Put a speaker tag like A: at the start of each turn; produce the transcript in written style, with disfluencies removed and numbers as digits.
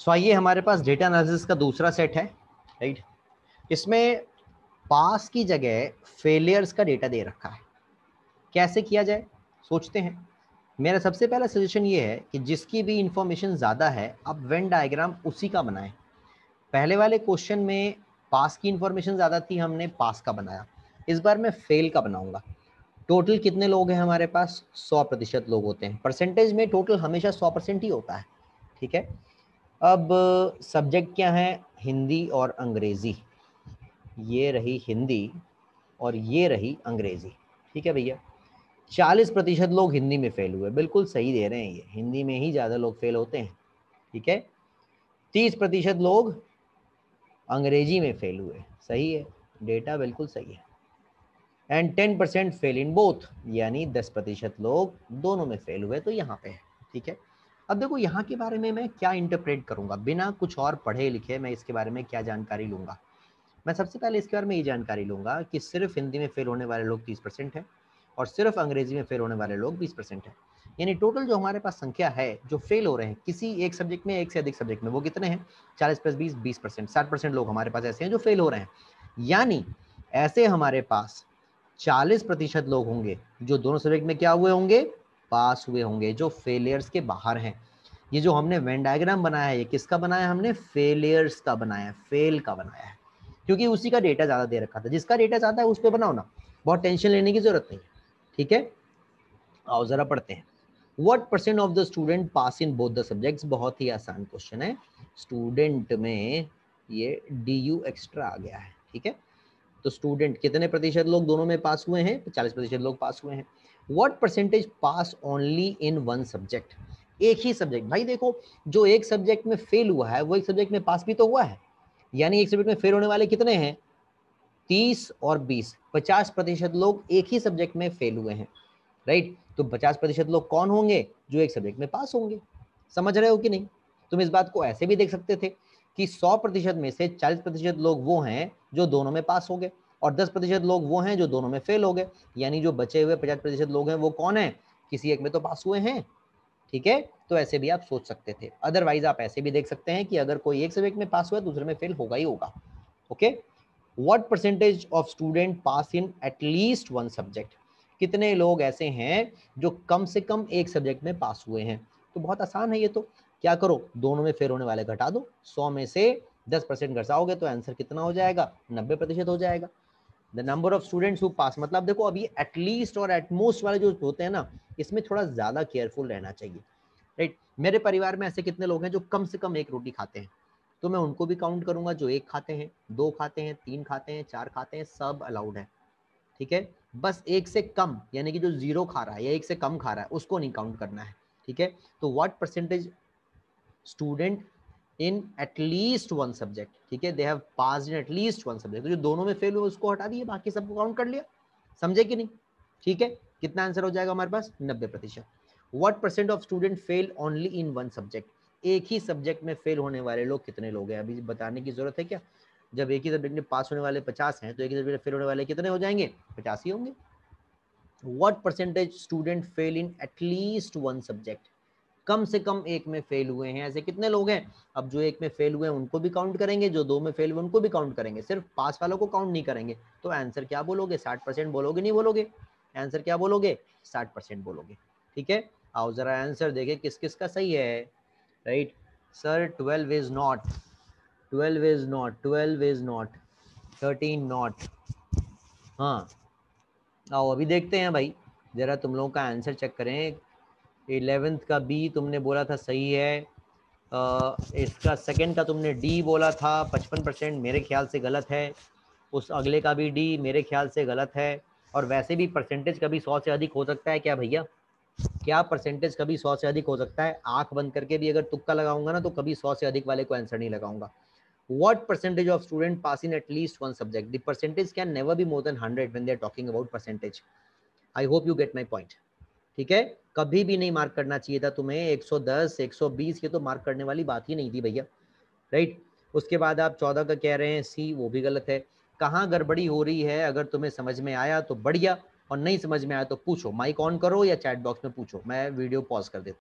A: सो आइए, हमारे पास data analysis का दूसरा सेट है, राइट। इसमें पास की जगह फेलियर्स का डेटा दे रखा है। कैसे किया जाए सोचते हैं। मेरा सबसे पहला सजेशन ये है कि जिसकी भी इंफॉर्मेशन ज़्यादा है आप वेन डायग्राम उसी का बनाएं। पहले वाले क्वेश्चन में पास की इंफॉर्मेशन ज़्यादा थी, हमने पास का बनाया। इस बार मैं फेल का बनाऊंगा। टोटल कितने लोग हैं हमारे पास? 100% लोग होते हैं। परसेंटेज में टोटल हमेशा 100% ही होता है, ठीक है। अब सब्जेक्ट क्या है? हिंदी और अंग्रेज़ी। ये रही हिंदी और ये रही अंग्रेज़ी, ठीक है भैया। 40% लोग हिंदी में फेल हुए, बिल्कुल सही दे रहे हैं, ये हिंदी में ही ज़्यादा लोग फेल होते हैं, ठीक है। 30% लोग अंग्रेजी में फेल हुए, सही है, डेटा बिल्कुल सही है। एंड 10% फेल इन बोथ, यानी 10% लोग दोनों में फेल हुए, तो यहाँ पे है, ठीक है। अब देखो यहाँ के बारे में मैं क्या इंटरप्रेट करूंगा, बिना कुछ और पढ़े लिखे मैं इसके बारे में क्या जानकारी लूंगा। मैं सबसे पहले इसके बारे में ये जानकारी लूंगा कि सिर्फ हिंदी में फेल होने वाले लोग 30% है और सिर्फ अंग्रेजी में फेल होने वाले लोग 20% है। यानी टोटल जो हमारे पास संख्या है जो फेल हो रहे हैं किसी एक सब्जेक्ट में, एक से अधिक सब्जेक्ट में, वो कितने हैं? 40 + 20 20%, 60% लोग हमारे पास ऐसे हैं जो फेल हो रहे हैं। यानी ऐसे हमारे पास 40% लोग होंगे जो दोनों सब्जेक्ट में क्या हुए होंगे? पास हुए होंगे, जो फेलियर्स के बाहर हैं। ये जो हमने वेन डायग्राम बनाया है, ये किसका बनाया? हमने फेलियर्स का बनाया, फेल का बनाया है, क्योंकि उसी का डेटा ज्यादा दे रखा था। जिसका डेटा ज्यादा है उस पर बनाओ ना, बहुत टेंशन लेने की जरूरत नहीं है, ठीक है। आओ जरा पढ़ते हैं। What % of the student pass in both the subjects? बहुत ही आसान क्वेश्चन है। स्टूडेंट में ये DU एक्स्ट्रा आ गया है, ठीक है। तो स्टूडेंट कितने प्रतिशत लोग दोनों में पास हुए हैं? 40% लोग पास हुए हैं। What percentage pass only in one subject? एक ही सब्जेक्ट। भाई देखो, जो एक सब्जेक्ट में फेल हुआ है वो एक सब्जेक्ट में पास भी तो हुआ है। यानी एक सब्जेक्ट में फेल होने वाले कितने हैं? 30 और 20, 50% लोग एक ही सब्जेक्ट में फेल हुए हैं, राइट। तो 50% लोग कौन होंगे? जो एक सब्जेक्ट में पास होंगे। समझ रहे हो कि नहीं? तुम इस बात को ऐसे भी देख सकते थे कि 100% में से 40% लोग वो हैं जो दोनों में पास हो गए और 10% लोग वो हैं जो दोनों में फेल हो गए। यानी जो बचे हुए 50% लोग हैं वो कौन है? किसी एक में तो पास हुए हैं, ठीक है। तो ऐसे भी आप सोच सकते थे। अदरवाइज आप ऐसे भी देख सकते हैं कि अगर कोई एक सब्जेक्ट में पास हुआ है दूसरे में फेल होगा ही होगा, okay. What percentage of student pass in at least one subject? कितने लोग ऐसे हैं जो कम से कम एक सब्जेक्ट में पास हुए हैं? तो बहुत आसान है ये तो। क्या करो, दोनों में फेल होने वाले घटा दो, 100 में से 10% घटाओगे तो आंसर कितना हो जाएगा? 90% हो जाएगा। The number of students who pass, मतलब देखो अभी एटलीस्ट और एटमोस्ट वाले जो होते हैं ना, इसमें थोड़ा ज्यादा केयरफुल रहना चाहिए, राइट। मेरे परिवार में ऐसे कितने लोग हैं जो कम से कम एक रोटी खाते हैं? तो मैं उनको भी काउंट करूंगा जो एक खाते हैं, दो खाते हैं, तीन खाते हैं, चार खाते हैं, सब अलाउड है, ठीक है। बस एक से कम, यानी कि जो जीरो खा रहा है या एक से कम खा रहा है उसको नहीं काउंट करना है, ठीक है। तो what percentage student in at least one subject, ठीक है, they have passed in at least one subject. तो जो दोनों में फेल हुए उसको हटा दिए, बाकी सबको काउंट कर लिया। समझे कि नहीं? ठीक है। कितना आंसर हो जाएगा हमारे पास? 90%। What percent of student fail only in one subject? एक ही सब्जेक्ट में फेल होने वाले लोग कितने लोग हैं? अभी बताने की जरूरत है क्या? जब एक ही सब्जेक्ट में पास होने वाले 50 हैं तो एक ही सब्जेक्ट में फेल होने वाले कितने हो जाएंगे? 50 ही होंगे। What percentage student fail in at least one subject? कम से कम एक में फेल हुए हैं, ऐसे कितने लोग हैं? अब जो एक में फेल हुए हैं उनको भी काउंट करेंगे, जो दो में फेल हुए उनको भी काउंट करेंगे, सिर्फ पास वालों को काउंट नहीं करेंगे। तो आंसर क्या बोलोगे? 60% बोलोगे? नहीं बोलोगे? आंसर क्या बोलोगे? 60% बोलोगे, ठीक है। आओ जरा आंसर देखें किस किस का सही है, right. Sir 12 is not, 12 is not, 12 is not, 13 not. हाँ, आओ अभी देखते हैं भाई, जरा तुम लोगों का आंसर चेक करें। 11th का बी तुमने बोला था सही है। इसका सेकंड का तुमने डी बोला था 55%, मेरे ख्याल से गलत है। उस अगले का भी डी मेरे ख्याल से गलत है। और वैसे भी परसेंटेज कभी 100 से अधिक हो सकता है क्या भैया? क्या परसेंटेज कभी 100 से अधिक हो सकता है? आंख बंद करके भी अगर तुक्का लगाऊंगा ना तो कभी 100 से अधिक वाले को आंसर नहीं लगाऊंगा। What percentage of student pass in at least one subject? The percentage can never be more than 100 when they are talking about percentage. I hope you get my point. ठीक है, कभी भी नहीं मार्क करना चाहिए था तुम्हें 110 120, ये तो मार्क करने वाली बात ही नहीं थी भैया, राइट। उसके बाद आप 14 का कह रहे हैं सी, वो भी गलत है। कहाँ गड़बड़ी हो रही है अगर तुम्हें समझ में आया तो बढ़िया, और नहीं समझ में आया तो पूछो, माइक ऑन करो या चैट बॉक्स में पूछो, मैं वीडियो पॉज कर देता हूँ।